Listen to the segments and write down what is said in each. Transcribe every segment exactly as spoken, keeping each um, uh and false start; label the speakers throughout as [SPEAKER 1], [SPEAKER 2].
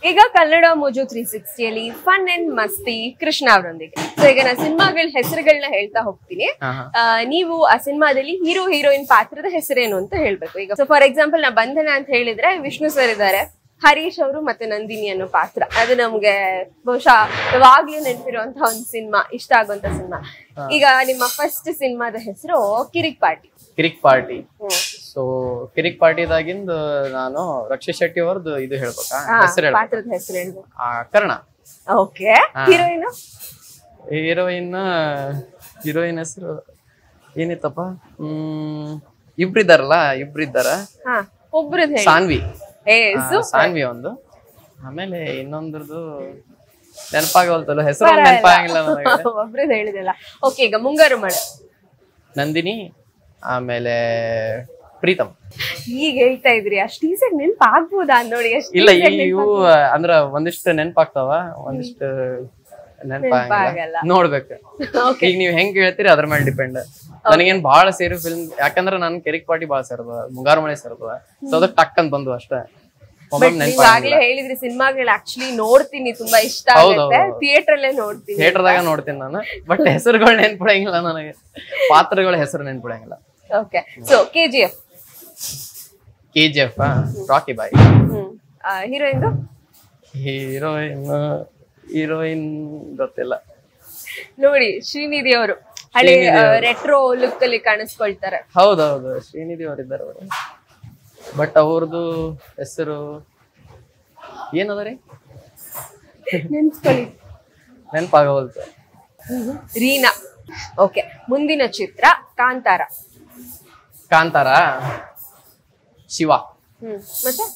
[SPEAKER 1] ಈಗ ಕನ್ನಡ ಮೋಜು three ಸಿಕ್ಸ್ಟಿಯಲ್ಲಿ fun and ಮಸ್ತಿ ಕೃಷ್ಣ ಅವರೊಂದಿಗೆ. ಸೊ ಈಗ ನಾನು ಸಿನಿಮಾಗಳ ಹೆಸರುಗಳನ್ನ ಹೇಳ್ತಾ ಹೋಗ್ತೀನಿ. ನೀವು ಆ ಸಿನಿಮಾದಲ್ಲಿ ಹೀರೋ ಹೀರೋಯಿನ್ ಪಾತ್ರದ ಹೆಸರೇನು ಅಂತ ಹೇಳ್ಬೇಕು. ಈಗ ಸೊ ಫಾರ್ ಎಕ್ಸಾಂಪಲ್ ನಾ ಬಂಧನ ಅಂತ ಹೇಳಿದ್ರೆ ವಿಷ್ಣು ಸರ್ ಇದ್ದಾರೆ, ಹರೀಶ್ ಅವರು ಮತ್ತೆ ನಂದಿನಿ ಅನ್ನೋ ಪಾತ್ರ. ಅದು ನಮ್ಗೆ ಬಹುಶಃ ಯಾವಾಗ್ಲೂ ನೆನಪಿರುವಂತಹ ಒಂದು ಸಿನಿಮಾ, ಇಷ್ಟ ಆಗುವಂತ ಸಿನಿಮಾ. ಈಗ ನಿಮ್ಮ ಫಸ್ಟ್ ಸಿನಿಮಾದ ಹೆಸರು ಕಿರಿಕ್ ಪಾರ್ಟಿ.
[SPEAKER 2] ಕಿರಿಕ್ ಪಾರ್ಟಿ. ಸೊ ಕಿರಿಕ್ ಪಾರ್ಟಿದಾಗಿಂದ ನಾನು ರಕ್ಷಿತ್ ಶೆಟ್ಟಿ ಅವ್ರದ್ದು ಇದು ಹೇಳ್ಬೇಕಾ ಹೆಸರು?
[SPEAKER 1] ಪಾತ್ರದ ಹೆಸರು ಹೇಳ್ಬೇಕು.
[SPEAKER 2] Karna.
[SPEAKER 1] Okay. Heroine
[SPEAKER 2] heroine heroine ಹೆಸರು ಏನಿತ್ತಪ್ಪ? ಹ್ಮ್ ಇಬ್ರಿದ್ದಾರಲ್ಲ, ಇಬ್ರಿದ್ದಾರ.
[SPEAKER 1] ಒಬ್ರದ್ದು
[SPEAKER 2] ಸಾನ್ವಿ. ಸಾನ್ವಿ ಒಂದು. ಆಮೇಲೆ ಇನ್ನೊಂದ್ರದ್ದು ನೆನಪಾಗವಲ್ತಲ್ಲ ಹೆಸರು, ನೆನಪಾಗಿಲ್ಲ ನನಗೆ.
[SPEAKER 1] ಒಬ್ರದ್ದು ಹೇಳಿದಲ್ಲ. ಓಕೆ, ಈಗ ಮುಂಗಾರು ಮಳೆ.
[SPEAKER 2] ನಂದಿನಿ, ಆಮೇಲೆ ಪ್ರೀತಮ್. ಈಗ
[SPEAKER 1] ಹೇಳ್ತಾ ಇದ್ರಿ, ಅಷ್ಟು ಈಸಿಯಾಗಿ ನೆನಪಾಗ್ಬೋದಾ ನೋಡಿ?
[SPEAKER 2] ಇಲ್ಲ, ಇವು ಅಂದ್ರ ಒಂದಿಷ್ಟು ನೆನಪಾಗ್ತಾವ, ಒಂದಿಷ್ಟು ನೆನಪಾಗಲ್ಲ, ನೋಡ್ಬೇಕು. ಈಗ ನೀವ್ ಹೆಂಗ್ ಹೇಳ್ತೀರಿ ಅದ್ರ ಮೇಲೆ ಡಿಪೆಂಡ್. ನನಗೇನ್ ಬಾಳ ಸೇರಿ ಫಿಲ್ಮ್, ಯಾಕಂದ್ರ ನನ್ ಕಿರಿಕ್ ಪಾರ್ಟಿ ಬಾಳ ಸೇರ್ತದ, ಮುಂಗಾರು ಮಳೆ ಸೇರ್ತದ. ಸೊ ಅದಕ್ಕೆ ಟಕ್ ಅಂತ ಬಂದು ಅಷ್ಟೇ.
[SPEAKER 1] ಹೇಳಿದ್ರಿ ಸಿನಿಮಾಗಳು ಆಕ್ಚುಲಿ ನೋಡ್ತೀನಿ, ತುಂಬಾ ಇಷ್ಟ ಆಗುತ್ತೆ. ಥಿಯೇಟರ್ ಅಲ್ಲೇ ನೋಡ್ತೀನಿ,
[SPEAKER 2] ಥಿಯೇಟರ್ದಾಗ ನೋಡ್ತೀನಿ ನಾನು. ಬಟ್ ಹೆಸರುಗಳು ನೆನ್ಪಿಡಂಗಿಲ್ಲ ನನಗೆ, ಪಾತ್ರಗಳ ಹೆಸರು ನೆನ್ಪಿಡಂಗಿಲ್ಲ.
[SPEAKER 1] Okay. So KGF.
[SPEAKER 2] KGF Rocky Bhai.
[SPEAKER 1] Heroine
[SPEAKER 2] heroine heroine ಗೊತ್ತಿಲ್ಲ
[SPEAKER 1] ನೋಡಿ. ಶ್ರೀನಿಧಿ ಅವರು ಹಳೆ ರೆಟ್ರೋ ಲುಕ್ ಅಲ್ಲಿ ಕಾಣಿಸ್ಕೊಳ್ತಾರೆ.
[SPEAKER 2] ಹೌದೌದು, ಶ್ರೀನಿಧಿ ಅವರು ಇದ್ದಾರೆ ಅವರು. ಬಟ್ ಅವ್ರದ್ದು ಹೆಸರು ಏನದ ರೀ?
[SPEAKER 1] ನೆನ್ಸ್ಕೊಳ್ಳಿ,
[SPEAKER 2] ನೆನಪಾಗವಲ್ತು.
[SPEAKER 1] ರೀನಾ. ಓಕೆ. ಮುಂದಿನ ಚಿತ್ರ ಕಾಂತಾರ.
[SPEAKER 2] ಕಾಂತಾರ ಶಿವ.
[SPEAKER 1] ಹ್ಮ್ ಮತ್ತೆ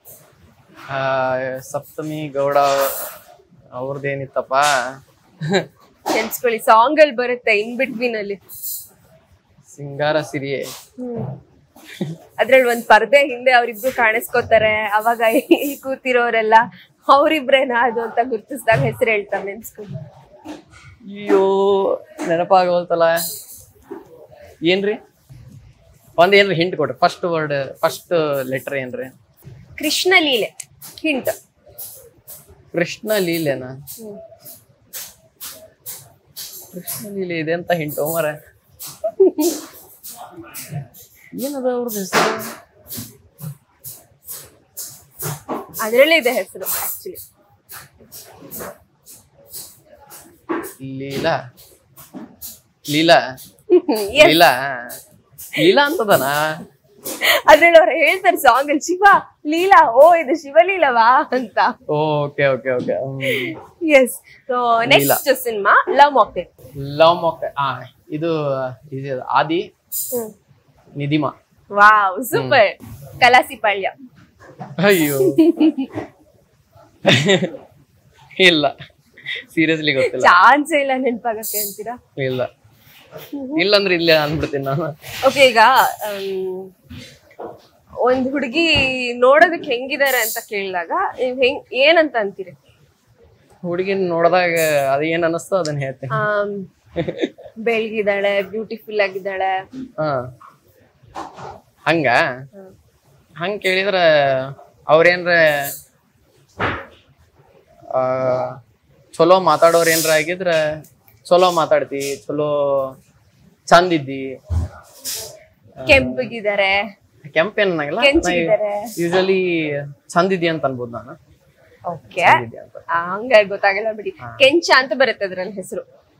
[SPEAKER 2] ಸಪ್ತಮಿ ಗೌಡ ಅವ್ರದ್ದೇನಿತ್ತಪ್ಪ?
[SPEAKER 1] ನೆನ್ಸ್ಕೊಳ್ಳಿ, ಸಾಂಗ್ ಅಲ್ಲಿ ಬರುತ್ತೆ ಇನ್ ಬಿಟ್ವೀನ್ ಅಲ್ಲಿ.
[SPEAKER 2] ಸಿಂಗಾರ ಸಿರಿಯೇ.
[SPEAKER 1] ಅದ್ರಲ್ಲಿ ಒಂದ್ ಪರ್ದೆ ಹಿಂದೆ ಅವ್ರಿಬ್ರು ಕಾಣಿಸ್ಕೋತಾರೆ. ಅವಾಗ ಈ ಕೂತಿರೋರೆಲ್ಲ ಅವ್ರಿಬ್ರೇನಾ ಅದು ಅಂತ ಗುರ್ತಿಸ್ದಾಗ ಹೆಸರು ಹೇಳ್ತಾರೆ, ನೆನ್ಸ್ಕೊಂಡು.
[SPEAKER 2] ಅಯ್ಯೋ ನೆನಪಾಗವಲ್ತಲ್ಲ. ಏನ್ರಿ? ಒಂದ್ ಏನ್ರಿ ಹಿಂಟ್ ಕೊಡ್ರಿ. ಫಸ್ಟ್ ವರ್ಡ್, ಫಸ್ಟ್ ಲೆಟರ್ ಏನ್ರಿ?
[SPEAKER 1] ಕೃಷ್ಣ ಲೀಲೆ. ಹಿಂಟ್.
[SPEAKER 2] ಕೃಷ್ಣ ಲೀಲೆನಾ? ಕೃಷ್ಣ ಲೀಲೆ ಇದೆ ಅಂತ ಹಿಂಟ್ ಮರ. ಏನದ ಅವ್ರದ್ದು ಹೆಸರು?
[SPEAKER 1] ಅದ್ರಲ್ಲೇ ಇದೆ ಹೆಸರು ಆಕ್ಚುಲಿ.
[SPEAKER 2] ಲೀಲಾ. ಲೀಲಾ ಲೀಲಾ ಲೀಲಾ ಅಂತದನಾ?
[SPEAKER 1] ಅದ್ರಲ್ಲಿ ಅವ್ರು ಹೇಳ್ತಾರೆ ಸಾಂಗ್ ಅಲ್ಲಿ, ಶಿವ ಲೀಲಾ, ಓ ಇದು ಶಿವಲೀಲವಾ ಅಂತ.
[SPEAKER 2] Okay okay okay.
[SPEAKER 1] Yes. So next cinema love mocktail.
[SPEAKER 2] Love mocktail. ಆ ಇದು ಇದು ಆದಿ ನಿಧಿಮಾ.
[SPEAKER 1] Wow, super. ಕಲಾಸಿ ಪಾಳ್ಯ.
[SPEAKER 2] ಅಯ್ಯೋ ಇಲ್ಲ, ಸೀರಿಯಸ್ಲಿ ಗೊತ್ತಿಲ್ಲ.
[SPEAKER 1] ಚಾನ್ಸ್ ಇಲ್ಲ ನೆನಪಾಗಕ್ಕೆ ಅಂತೀರಾ?
[SPEAKER 2] ಇಲ್ಲ, ಇಲ್ಲಂದ್ರೆ ಇಲ್ಲೇ ಅಂದ್ಬಿಡ್ತೀನಿ ನಾನು.
[SPEAKER 1] ಓಕೆ. ಈಗ ಒಂದ್ ಹುಡುಗಿ ನೋಡೋದಕ್ಕೆ ಹೆಂಗಿದಾರೆ ಅಂತ ಕೇಳಿದಾಗ ನೀವ್ ಹೆಂಗ್ ಏನಂತ ಅಂತೀರಿ?
[SPEAKER 2] ಹುಡುಗಿನ ನೋಡಿದಾಗ ಅದ ಏನ್ ಅನಸ್ತೋ ಅದನ್ನ ಹೇಳ್ತೀನಿ.
[SPEAKER 1] ಬೆಳ್ಗಿದ್ದಾಳೆ, ಬ್ಯೂಟಿಫುಲ್ ಆಗಿದ್ದಾಳೆ.
[SPEAKER 2] ಹ ಹಂಗ ಹಂಗ ಕೇಳಿದ್ರ ಅವ್ರೇನ್ರ ಆ ಚಲೋ ಮಾತಾಡೋರ್ ಏನ್ರ ಆಗಿದ್ರ ಚಲೋ ಮಾತಾಡ್ತಿ, ಚಲೋ ಚಂದ ಇದ್ದಿ.
[SPEAKER 1] ಕೆಂಪಗಿದ್ದಾರೆ,
[SPEAKER 2] ಕೆಂಪೇನ್ ಅನ್ನಂಗಿಲ್ಲ, ಯೂಶಲಿ ಚಂದ ಇದ್ದಿ ಅಂತ ಅನ್ಬೋದು ನಾನು.
[SPEAKER 1] ಓಕೆ, ಹಂಗಾಗಿ ಗೊತ್ತಾಗಲ್ಲ ಬಿಡಿ. ಕೆಂಚ ಅಂತ ಬರುತ್ತೆ ಅದ್ರಲ್ಲಿ ಹೆಸರು.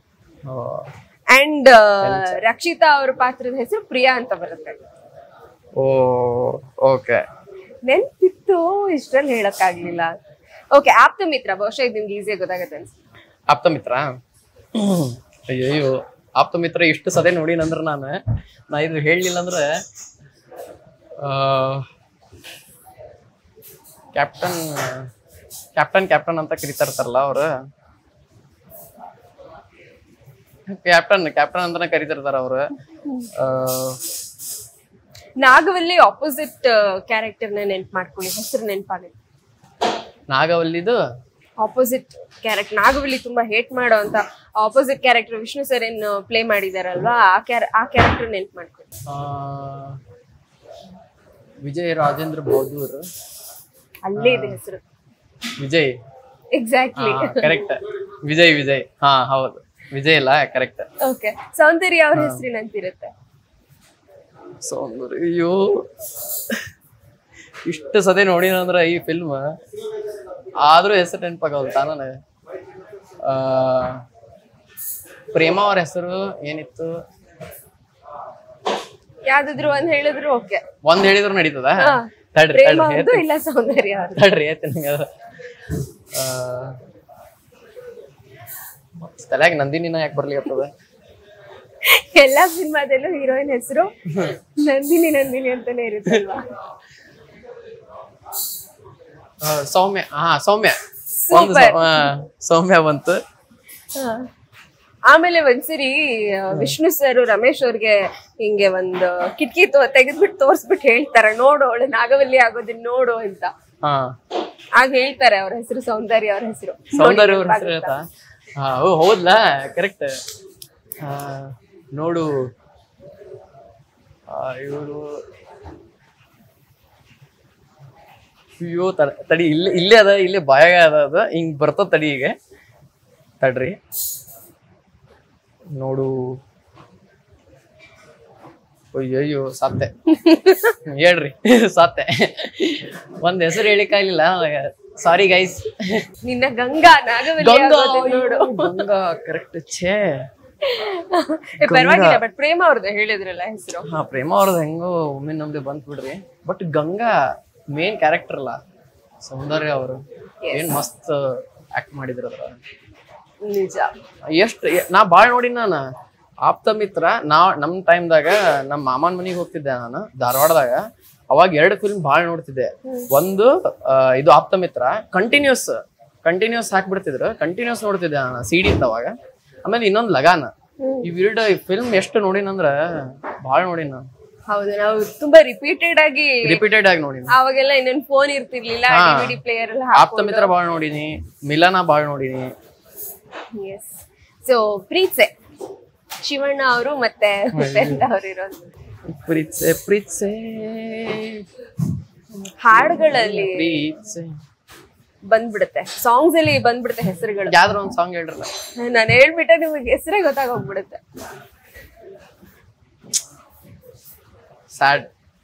[SPEAKER 1] ಅಂಡ್ ರಕ್ಷಿತಾ ಅವ್ರ ಪಾತ್ರದ ಹೆಸರು ಪ್ರಿಯಾ ಅಂತ ಬರುತ್ತೆ.
[SPEAKER 2] ಓ ಓಕೆ,
[SPEAKER 1] ನೆನ್ಪಿತ್ತು, ಇಷ್ಟರಲ್ಲಿ ಹೇಳಕ್ ಆಗ್ಲಿಲ್ಲ. ಓಕೆ. ಆಪ್ತ ಮಿತ್ರ, ಬಹುಶಃ ಇದು ನಿಮ್ಗೆ ಈಸಿಯಾಗಿ ಗೊತ್ತಾಗತ್ತೆ ಅನ್ಸುತ್ತೆ.
[SPEAKER 2] ಆಪ್ತ ಮಿತ್ರ. ಅಯ್ಯೋ, ಆಪ್ತ ಮಿತ್ರ ಇಷ್ಟು ಸದೇ ನೋಡಿನಂದ್ರ ನಾನು ನಾ ಇದು ಹೇಳಲಿಲ್ಲ ಅಂದ್ರೆ ಕ್ಯಾಪ್ಟನ್ ಕ್ಯಾಪ್ಟನ್ ಕ್ಯಾಪ್ಟನ್ ಅಂತ ಕರಿತಾ ಇರ್ತಾರಲ್ಲ ಅವ್ರು. ಕ್ಯಾಪ್ಟನ್ ಕ್ಯಾಪ್ಟನ್ ಅಂತಾನೆ ಕರಿತಿರ್ತಾರ ಅವ್ರು.
[SPEAKER 1] ನಾಗವಲ್ಲಿ ಆಪೋಸಿಟ್ ಕ್ಯಾರೆಕ್ಟರ್ ನ ನೆನ್ಪು ಮಾಡ್ಕೊಳ್ಳಿ, ಹೆಸರು ನೆನಪಾಗುತ್ತೆ.
[SPEAKER 2] ನಾಗವಲ್ಲಿದು
[SPEAKER 1] ಆಪೋಸಿಟ್ ಕ್ಯಾರೆಕ್ಟರ್, ನಾಗವಲ್ಲಿ ತುಂಬಾ ಹೇಟ್ ಮಾಡೋ ಅಂತ ಆಪೋಸಿಟ್ ಕ್ಯಾರೆಕ್ಟರ್ ವಿಷ್ಣು ಸರ್ ಏನ್ ಪ್ಲೇ ಮಾಡಿದಾರಲ್ವಾ, ಆ ಕ್ಯಾರ ಆ ಕ್ಯಾರೆಕ್ಟರ್ ನೆನ್ಪು ಮಾಡ್ಕೊಳ್ಳಿ.
[SPEAKER 2] ವಿಜಯ ರಾಜೇಂದ್ರ ಬಹುದೂರ್.
[SPEAKER 1] ಅಲ್ಲೇ ಇದೆ ಹೆಸರು.
[SPEAKER 2] ವಿಜಯ್.
[SPEAKER 1] ಎಕ್ಸಾಕ್ಟ್ಲಿ.
[SPEAKER 2] ಕರೆಕ್ಟ್. ವಿಜಯ್ ವಿಜಯ್ ಹಾ ಹೌದು ವಿಜಯ್ ಅಲ್ಲ ಕರೆಕ್ಟ್.
[SPEAKER 1] ಓಕೆ ಸೌಂದರ್ಯ ಅವ್ರ ಹೆಸರಿನಂತಿರುತ್ತೆ.
[SPEAKER 2] ಸೌಂದರ್ಯ ಅಯ್ಯೋ ಇಷ್ಟು ಸದೇ ನೋಡಿನಂದ್ರ ಈ ಫಿಲ್ಮ್ ಆದ್ರೂ ಹೆಸರು ನೆನಪಾಗಲ್ಲ ತಾನೇ. ಆ ಪ್ರೇಮ ಅವ್ರ ಹೆಸರು ಏನಿತ್ತು?
[SPEAKER 1] ಯಾವ್ದಾದ್ರು ಒಂದ್ ಹೇಳಿದ್ರು ಓಕೆ.
[SPEAKER 2] ಒಂದ್ ಹೇಳಿದ್ರು ನಡೀತದ? ತಡ್ರಿ
[SPEAKER 1] ತಡ್ರಿ ಇಲ್ಲ ಸೌಂದರ್ಯ
[SPEAKER 2] ತಡ್ರಿ ಹೇಳ್ತೀನಿ. ತಲೆಯಾಗ ನಂದಿನಿನ ಯಾಕೆ ಬರ್ಲಿಕ್ಕತ್ತದ?
[SPEAKER 1] ಎಲ್ಲಾ ಸಿನಿಮಾದಲ್ಲೂ ಹೀರೋಯಿನ್ ಹೆಸರು ನಂದಿನಿ ನಂದಿನಿ ಅಂತಾನೆ ಇರುತ್ತಲ್ವಾ?
[SPEAKER 2] ಸೌಮ್ಯ. ಹಾ ಸೌಮ್ಯ. ಸೌಮ್ಯ ಬಂತು.
[SPEAKER 1] ಆಮೇಲೆ ಒಂದ್ಸರಿ ವಿಷ್ಣು ಸರ್ ರಮೇಶ್ ಅವ್ರಿಗೆ ಹಿಂಗೆ ಒಂದು ಕಿಟಕಿ ತೆಗೆದ್ಬಿಟ್ಟು ತೋರ್ಸ್ಬಿಟ್ಟು ಹೇಳ್ತಾರ, ನೋಡು ಅವಳು ನಾಗವಲ್ಲಿ ಆಗೋದನ್ನ ನೋಡು ಅಂತ. ಆಗ ಹೇಳ್ತಾರೆ ಅವ್ರ ಹೆಸರು ಸೌಂದರ್ಯ ಅವ್ರ ಹೆಸರು.
[SPEAKER 2] ಸೌಂದರ್ಯ ಅವ್ರ ಹೆಸರು ಹೌದ್ಲಾ? ಕರೆಕ್ಟ್. ನೋಡು ಇವರು ಅಯ್ಯೋ ತಡಿ ಇಲ್ಲೇ ಇಲ್ಲೇ ಅದ, ಇಲ್ಲೇ ಬಾಯಾಗ ಅದ, ಅದ ಹಿಂಗ್ ಬರ್ತದ ತಡಿ. ಈಗ ತಡ್ರಿ ನೋಡು. ಅಯ್ಯಯ್ಯೋ ಸಾತೆ ಹೇಳ್ರಿ ಸಾತೆ ಒಂದ್ ಹೆಸರು ಹೇಳಿಕಾಗ್ಲಿಲ್ಲ. Sorry guys.
[SPEAKER 1] ನಿನ್ನ ಗಂಗಾ ನಾಗವಲ್ಲಿ ನೋಡು.
[SPEAKER 2] ಗಂಗಾ ಕರೆಕ್ಟ್. ಛೇ
[SPEAKER 1] ಪರವಾಗಿಲ್ಲ. ಬಟ್ ಪ್ರೇಮ ಅವ್ರದ್ದು ಹೇಳಿದ್ರಲ್ಲ ಹೆಸರು.
[SPEAKER 2] ಹಾ ಪ್ರೇಮ ಅವ್ರದ್ದು ಹೆಂಗೋ ಒಮ್ಮೆ ನಮ್ದೆ ಬಂತ್ ಬಿಡ್ರಿ. ಬಟ್ ಗಂಗಾ ಮೇನ್ ಕ್ಯಾರೆಕ್ಟರ್ ಅಲ್ಲ, ಸೌಂದರ್ಯ ಅವರು ಏನ್ ಮಸ್ತ್ ಆಕ್ಟ್ ಮಾಡಿದ್ರು ಅದ್ರ.
[SPEAKER 1] ನಿಜ.
[SPEAKER 2] ಎಷ್ಟ್ ನಾ ಬಾಳ್ ನೋಡಿ. ನಾನು ಆಪ್ತ ಮಿತ್ರ ನಾ ನಮ್ ಟೈಮ್ದಾಗ ನಮ್ ಮಾಮನ್ ಮನಿಗ್ ಹೋಗ್ತಿದ್ದೆ ನಾನು ಧಾರವಾಡದಾಗ. ಅವಾಗ ಎರಡು ಫಿಲ್ಮ್ ಬಾಳ್ ನೋಡ್ತಿದ್ದೆ. ಒಂದು ಇದು ಆಪ್ತ ಮಿತ್ರ ಕಂಟಿನ್ಯೂಸ್ ಕಂಟಿನ್ಯೂಸ್ ಹಾಕ್ಬಿಡ್ತಿದ್ರು, ಕಂಟಿನ್ಯೂಸ್ ನೋಡ್ತಿದ್ದೆ ನಾನು ಸಿಡಿ ಇತ್ತು ಅವಾಗ. ಆಮೇಲೆ ಇನ್ನೊಂದ್ ಲಗಾನ. ಇವೆರಡು ಫಿಲ್ಮ್ ಎಷ್ಟು ನೋಡಿನಂದ್ರ ಬಾಳ್ ನೋಡಿನ ನಾನು.
[SPEAKER 1] ಹೌದು, ನಾವು ತುಂಬಾ ರಿಪೀಟೆಡ್ ಆಗಿ
[SPEAKER 2] ರಿಪೀಟೆಡ್ ಆಗಿ ನೋಡಿನಿ.
[SPEAKER 1] ಅವಾಗೆಲ್ಲ ಇನ್ನೊಂದು ಫೋನ್ ಇರ್ತಿರ್ಲಿಲ್ಲ, ಡಿವಿಡಿ ಪ್ಲೇಯರ್ ಎಲ್ಲ.
[SPEAKER 2] ಆಪ್ತ ಮಿತ್ರ ಬಾಳ್ ನೋಡಿನಿ, ಮಿಲನ ಬಾಳ್ ನೋಡಿನಿ.
[SPEAKER 1] ಎಸ್. ಸೊ ಪ್ರೀತ್ಸೆ ಶಿವಣ್ಣ ಅವರು ಮತ್ತೆ ಉಪೇಂದ್ರ ಅವರು ಇರೋದು.
[SPEAKER 2] ಪ್ರೀತ್ಸೆ ಪ್ರೀತ್ಸೆ
[SPEAKER 1] ಹಾಡುಗಳಲ್ಲಿ
[SPEAKER 2] ಪ್ರೀತ್ಸೆ
[SPEAKER 1] ಬಂದ್ಬಿಡುತ್ತೆ, ಸಾಂಗ್ಸ್ ಅಲ್ಲಿ ಬಂದ್ಬಿಡುತ್ತೆ ಹೆಸರುಗಳು.
[SPEAKER 2] ಯಾವ್ದಾರ ಒಂದ್ ಸಾಂಗ್ ಹೇಳ್ರಲ್ಲ.
[SPEAKER 1] ನಾನು ಹೇಳ್ಬಿಟ್ಟೆ ನಿಮಗೆ ಹೆಸರೇ ಗೊತ್ತಾಗೋಗ್ಬಿಡುತ್ತೆ.
[SPEAKER 2] ಸ್ಯಾಡ್.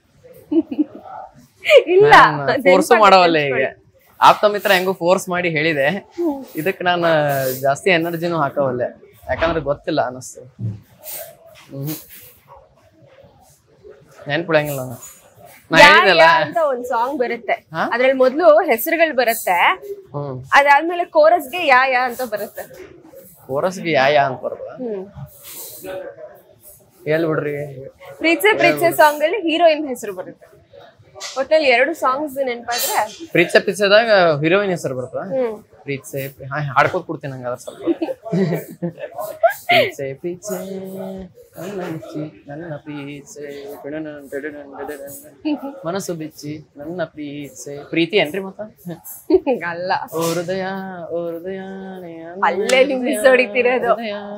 [SPEAKER 1] ಇಲ್ಲ
[SPEAKER 2] ಫೋರ್ಸ್ ಮಾಡವಲ್ಲ. ಈಗ ಆಪ್ತ ಮಿತ್ರ ಹೆಂಗೋ ಫೋರ್ಸ್ ಮಾಡಿ ಹೇಳಿದೆ, ಇದಕ್ ನಾನು ಜಾಸ್ತಿ ಎನರ್ಜಿನೂ ಹಾಕವಲ್ಲೆ, ಯಾಕಂದ್ರೆ ಗೊತ್ತಿಲ್ಲ ಅನಸ್ತು. ಹ್ಮ್ ನೆನ್ಪಿಡಂಗಿಲ್ಲ ನಾನು. ನಾ ಹೇಳಿದೆಲ್ಲ
[SPEAKER 1] ಅಂತ ಒಂದ್ ಸಾಂಗ್ ಬರುತ್ತೆ, ಅದ್ರಲ್ಲಿ ಮೊದ್ಲು ಹೆಸರುಗಳು ಬರುತ್ತೆ, ಅದಾದ್ಮೇಲೆ ಕೋರಸ್ಗೆ ಯಾ ಯಾ ಅಂತ ಬರುತ್ತೆ.
[SPEAKER 2] ಕೋರಸ್ಗೆ ಯಾ ಯಾ ಅಂತ ಬರ್ತದ? ಹೇಳ್ಬಿಡ್ರಿ.
[SPEAKER 1] ಪ್ರೀತ್ಸೆ ಪ್ರೀತ್ಸೆ ಸಾಂಗ್ ಅಲ್ಲಿ ಹೀರೋಯಿನ್ ಹೆಸರು ಬರುತ್ತೆ. ಒಟ್ಟಲ್ಲಿ ಎರಡು ಸಾಂಗ್ಸ್ ನೆನಪಾದ್ರೆ
[SPEAKER 2] ಪ್ರೀತ್ಸೆ ಪ್ರೀತ್ಸೆದಾಗ ಹೀರೋಯಿನ್ ಹೆಸರು ಬರ್ತದ. ಪ್ರೀತ್ಸೆ ಹಾಡ್ಕೋದ್ ಕೊಡ್ತೀನಿ ನಂಗೆ ಅದ್ರ ಸ್ವಲ್ಪ. ಪ್ರೀತ್ಸೆ ಪ್ರೀತ್ಸೆ ನನ್ನ ಬಿಚ್ಚಿ ನನ್ನ ಪ್ರೀತ್ಸೆ ಮನಸ್ಸು ಬಿಚ್ಚಿ ನನ್ನ ಪ್ರೀತ್ಸೆ. ಪ್ರೀತಿ ಏನ್ರಿ ಮತ್ತ?
[SPEAKER 1] ಅಲ್ಲ.
[SPEAKER 2] ಓ ಹೃದಯ ಓ ಹೃದಯ
[SPEAKER 1] ಅಲ್ಲೇ ನಿಮ್ ಮಿಸ್ ಹೊಡಿತಿರೋದು.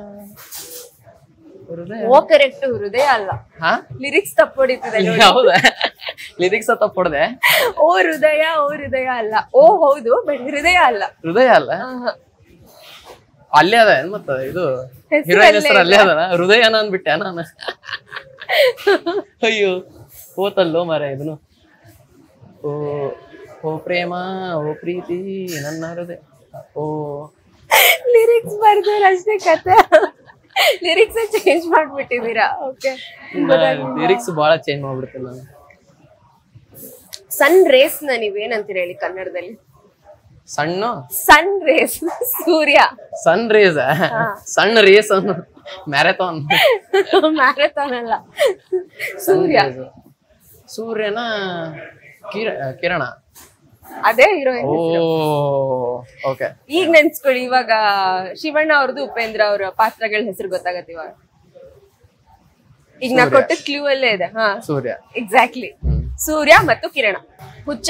[SPEAKER 1] ಓ ಕರೆಕ್ಟ್, ಹೃದಯ ಅಲ್ಲ. ಲಿರಿಕ್ಸ್ ತಪ್ಪು ಹೊಡಿತಿದೆ.
[SPEAKER 2] ಹೌದಾ? ಲಿರಿಕ್ಸ್ ತಪ್ಪು ಹೊಡೆದೆ.
[SPEAKER 1] ಓ ಹೃದಯ ಓ ಹೃದಯ ಅಲ್ಲ. ಓ ಹೌದು, ಬಟ್ ಹೃದಯ ಅಲ್ಲ.
[SPEAKER 2] ಹೃದಯ ಅಲ್ಲ, ಅಲ್ಲೇ ಅದ ಮತ್ತ. ಇದು ಹೀರೋಯಿನ್ ಹೆಸರು ಅಲ್ಲೇ ಅದ. ಹೃದಯನ ಅಂದ್ಬಿಟ್ಟೆ ನಾನು. ಅಯ್ಯೋ ಹೋತಲ್ಲೋ ಮರ ಇದನ್ನು. ಓ ಓ ಪ್ರೇಮ ಓ ಪ್ರೀತಿ ನನ್ನ ಹೃದಯ. ಓ
[SPEAKER 1] ಲಿರಿಕ್ಸ್ ಬರ್ದವ್ರು ಅಷ್ಟೇ ಕತೆ, ಲಿರಿಕ್ಸ್ ಚೇಂಜ್ ಮಾಡ್ಬಿಟ್ಟಿದೀರಾ. ಓಕೆ,
[SPEAKER 2] ಲಿರಿಕ್ಸ್ ಬಹಳ ಚೇಂಜ್ ಮಾಡ್ಬಿಡ್ತೀನಿ ನಾನು.
[SPEAKER 1] ಸನ್ ರೇಸ್ ನ ನೀವೇನಂತೀರ ಹೇಳಿ ಕನ್ನಡದಲ್ಲಿ?
[SPEAKER 2] ಸಣ್ಣ
[SPEAKER 1] ಸನ್ ರೇಸ್, ಸೂರ್ಯ.
[SPEAKER 2] ಸನ್ ರೇಸ್, ಸಣ್ಣ ರೇಸ್ ಅನ್ನು ಮ್ಯಾರಥಾನ್.
[SPEAKER 1] ಮ್ಯಾರಥಾನ್ ಅಲ್ಲ, ಸೂರ್ಯ.
[SPEAKER 2] ಸೂರ್ಯನ ಕಿರಣ,
[SPEAKER 1] ಅದೇ ಹೀರೋಯಿನ್.
[SPEAKER 2] ಓಕೆ,
[SPEAKER 1] ಈಗ ನೆನ್ಸ್ಕೊಳ್ಳಿ. ಇವಾಗ ಶಿವಣ್ಣ ಅವ್ರದ್ದು ಉಪೇಂದ್ರ ಅವರ ಪಾತ್ರಗಳ ಹೆಸರು ಗೊತ್ತಾಗತ್ತೆ ಇವಾಗ. ಈಗ ನಾ ಕೊಟ್ಟ ಕ್ಲೂ ಅಲ್ಲೇ ಇದೆ. ಹಾ,
[SPEAKER 2] ಸೂರ್ಯ.
[SPEAKER 1] ಎಕ್ಸಾಕ್ಟ್ಲಿ, ಸೂರ್ಯ ಮತ್ತು ಕಿರಣ. ಹುಚ್ಚ.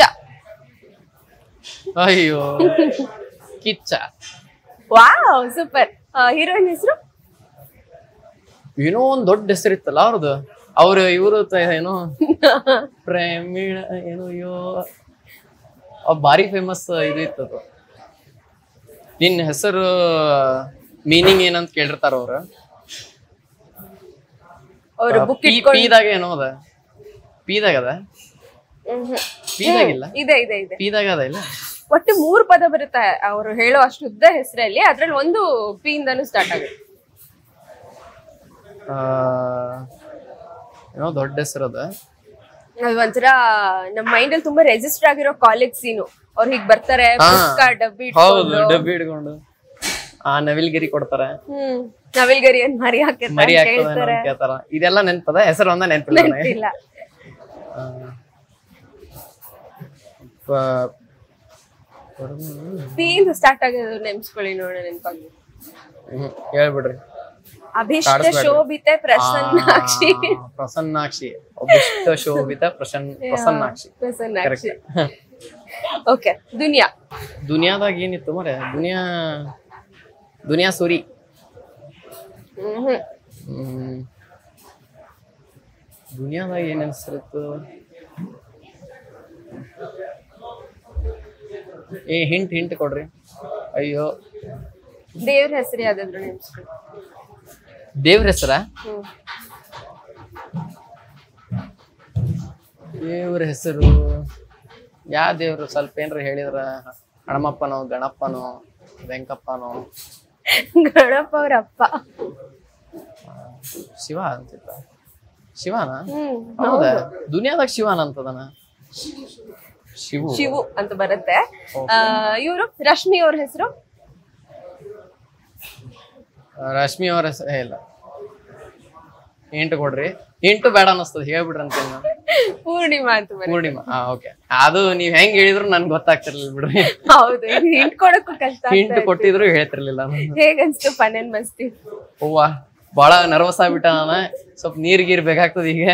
[SPEAKER 2] ಅಯ್ಯೋ ಕಿಚ್ಚ.
[SPEAKER 1] Wow, super. ಹೀರೋಯಿನ್ ಹೆಸರು
[SPEAKER 2] ಏನೋ ಒಂದ್ ದೊಡ್ಡ ಹೆಸರು ಇತ್ತಲ್ಲ ಅವ್ರದ್ದು. ಅವ್ರು ಇವರು ಏನೋ ಪ್ರೇಮಿಳ ಏನೋ ಅಯ್ಯೋ ಬಾರಿ ಫೇಮಸ್ ಇದು ಇತ್ತು. ನಿನ್ನ ಹೆಸರು ಮೀನಿಂಗ್ ಏನಂತ ಕೇಳಿರ್ತಾರ ಅವ್ರು.
[SPEAKER 1] ಅವ್ರ ಬುಕ್
[SPEAKER 2] ಪೀದಾಗ ಏನೋ ಅದ, ಪೀದಾಗ ಅದ, ಪೀದಾಗಿಲ್ಲ,
[SPEAKER 1] ಇದೆ ಇದೆ ಇದೆ
[SPEAKER 2] ಪೀದಾಗ ಅದ ಇಲ್ಲ.
[SPEAKER 1] ಒಟ್ಟು ಮೂರು ಪದ ಬರುತ್ತೆ ಅವರು ಹೇಳೋ ಅಷ್ಟು ಉದ್ದ ಹೆಸರಲ್ಲಿ. ಅದ್ರಲ್ಲಿ ಒಂದು ಪಿ ಇಂದಾನು ಸ್ಟಾರ್ಟ್ ಆಗುತ್ತೆ.
[SPEAKER 2] ಏನೋ ದೊಡ್ಡ ಹೆಸರು ಅದ.
[SPEAKER 1] ಅದು ಒಂಥರ ನಮ್ಮ ಮೈಂಡ್ ಅಲ್ಲಿ ತುಂಬಾ ರೆಜಿಸ್ಟರ್ ಆಗಿರೋ ಕಾಲೇಜ್ ಸೀನು. ಅವ್ರು ಹೀಗ್ ಬರ್ತಾರೆ, ಡಬ್ಬಿ
[SPEAKER 2] ಹೌದು, ಡಬ್ಬಿ ಹಿಡ್ಕೊಂಡು ಆ ನವಿಲ್ಗಿರಿ ಕೊಡ್ತಾರೆ.
[SPEAKER 1] ಹ್ಮ್ ನವಿಲ್ಗರಿ ಅಂತ ಮರಿ ಹಾಕಿರ್ತಾರೆ,
[SPEAKER 2] ಮರಿ ಹಾಕ್ತಾರೆ ಕೇಳ್ತಾರ. ಇದೆಲ್ಲ ನೆನ್ಪದ, ಹೆಸರು ಒಂದ ನೆನ್ಪಿಲ್ಲ.
[SPEAKER 1] ಪಿ ಇಂದ ಸ್ಟಾರ್ಟ್ ಆಗೋದು ನೆನ್ಸ್ಕೊಳ್ಳಿ ನೋಡ ನೆನ್ಪಾಗಿ.
[SPEAKER 2] ಹೇಳ್ಬಿಡ್ರಿ.
[SPEAKER 1] ಅಭಿಷ್ಟ ಶೋಭಿತೆ ಪ್ರಸನ್ನಾಕ್ಷಿ.
[SPEAKER 2] ಪ್ರಸನ್ನಾಕ್ಷಿ ಅಭಿಷ್ಟ ಶೋಭಿತ ಪ್ರಸನ್ನ ಪ್ರಸನ್ನಾಕ್ಷಿ
[SPEAKER 1] ಪ್ರಸನ್ನಾಕ್ಷಿ. ಓಕೆ, ದುನಿಯಾ.
[SPEAKER 2] ದುನಿಯಾದಾಗ ಏನಿತ್ತು ಮರೆ? ದುನಿಯಾ ದುನಿಯಾ ಸೂರಿ. ಹ್ಮ್ ದುನಿಯಾದಾಗ ಏನ್ ಹೆಸರಿತ್ತು? ಏ ಹಿಂಟ್ ಹಿಂಟ್ ಕೊಡ್ರಿ. ಅಯ್ಯೋ,
[SPEAKER 1] ದೇವ್ರ ಹೆಸರು ಯಾವ್ದಾದ್ರು ನೆನ್ಸ್ಕೊಳ್ಳಿ.
[SPEAKER 2] ದೇವ್ರ ಹೆಸರ? ದೇವ್ರ ಹೆಸರು ಯಾವ ದೇವ್ರು? ಸ್ವಲ್ಪ ಏನ್ರ ಹೇಳಿದ್ರ. ಹಣಮಪ್ಪನೋ, ಗಣಪ್ಪನೋ, ವೆಂಕಪ್ಪನೋ?
[SPEAKER 1] ಗಣಪ ಅವ್ರ ಅಪ್ಪ
[SPEAKER 2] ಶಿವ ಅಂತಿತ್ತ. ಶಿವನ? ಹೌದಾ? ದುನಿಯಾದಾಗ ಶಿವನ ಅಂತದನ? ಶಿವು
[SPEAKER 1] ಶಿವು ಅಂತ ಬರುತ್ತೆ. ಇವರು ರಶ್ಮಿ ಅವ್ರ ಹೆಸರು?
[SPEAKER 2] ರಶ್ಮಿ ಅವ್ರ ಹೆಸರು ಇಲ್ಲ. ಎಂಟು ಕೊಡ್ರಿ. ಎಂಟು ಬೇಡ ಅನ್ನಿಸ್ತದ, ಹೇಳ್ಬಿಡ್ರಿ ಅಂತ.
[SPEAKER 1] ಪೂರ್ಣಿಮಾ ಅಂತ.
[SPEAKER 2] ಪೂರ್ಣಿಮಾ. ಹಾ, ಓಕೆ. ಅದು ನೀವ್ ಹೆಂಗ್ ಹೇಳಿದ್ರು ನನ್ಗೆ ಗೊತ್ತಾಗ್ತಿರ್ಲಿಲ್ಲ ಬಿಡ್ರಿ.
[SPEAKER 1] ಹೌದು, ಹಿಂಟ್ ಕೊಡಕ್ಕೂ ಕಷ್ಟ.
[SPEAKER 2] ಹಿಂಟ್ ಕೊಟ್ಟಿದ್ರು ಹೇಳ್ತಿರ್ಲಿಲ್ಲ.
[SPEAKER 1] ಹೇಗನ್ಸ್ತು ಫನ್ ಅಂಡ್ ಮಸ್ತಿ?
[SPEAKER 2] ಹೂವ ಬಾಳ ನರ್ವಸ್ ಆಗ್ಬಿಟ್ಟ ನಾನು. ಸ್ವಲ್ಪ ನೀರ್ ಗೀರ್ ಬೇಕಾಗ್ತದ ಈಗ.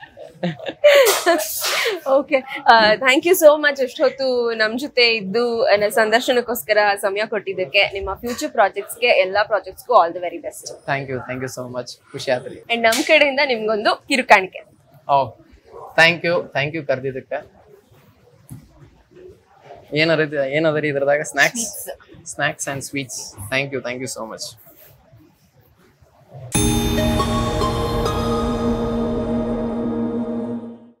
[SPEAKER 1] Okay, thank you so much. ಅಷ್ಟೊತ್ತು ನಮ್ ಜೊತೆ ಇದ್ದು ಸಂದರ್ಶನಕ್ಕೋಸ್ಕರ ಸಮಯ ಕೊಟ್ಟಿದ್ದಕ್ಕೆ. ನಿಮ್ಮ ಫ್ಯೂಚರ್ ಪ್ರಾಜೆಕ್ಟ್ಸ್ಗೆ, ಎಲ್ಲಾ ಪ್ರಾಜೆಕ್ಟ್ಸ್ಗೂ all the very best.
[SPEAKER 2] Thank you thank you so much. ಖುಷಿ ಆತ್ರಿ.
[SPEAKER 1] ಅಂಡ್ ನಮ್ ಕಡೆಯಿಂದ ನಿಮ್ಗೊಂದು ಕಿರುಕಾಣಿಕೆ.
[SPEAKER 2] ಓ, ಥ್ಯಾಂಕ್ ಯು ಥ್ಯಾಂಕ್ ಯು ಕರ್ದಿದ್ದಕ್ಕೆ. ಏನರ ಏನದರಿ ಇದ್ರದಾಗ? Snacks snacks and sweets. Thank you thank you so much.